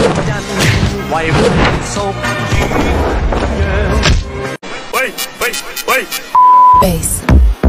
为本属于样。喂喂喂 Bass.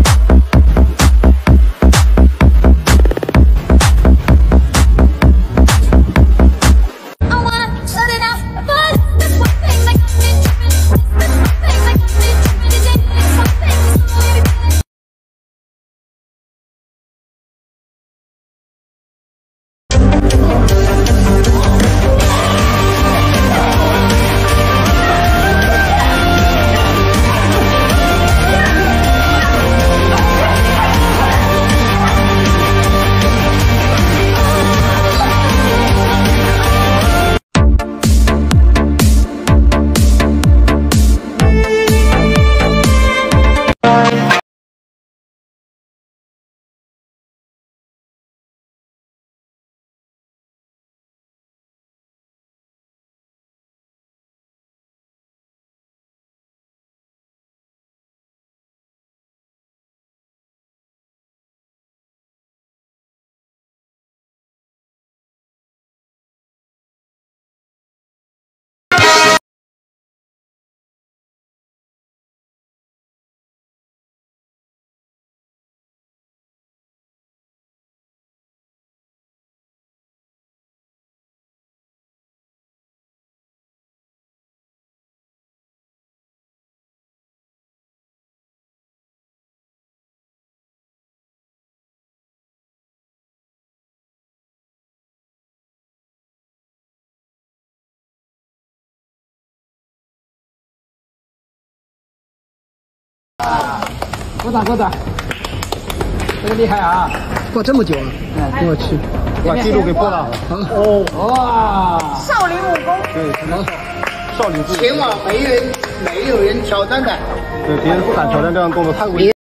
鼓掌鼓掌，这个厉害啊！过这么久啊！哎，我去， 把记录给破了。 哦，哇！ 少林武功。 对，什么少林寺？ 前往没有人挑战的。 对，别人不敢挑战这样动作，太危险。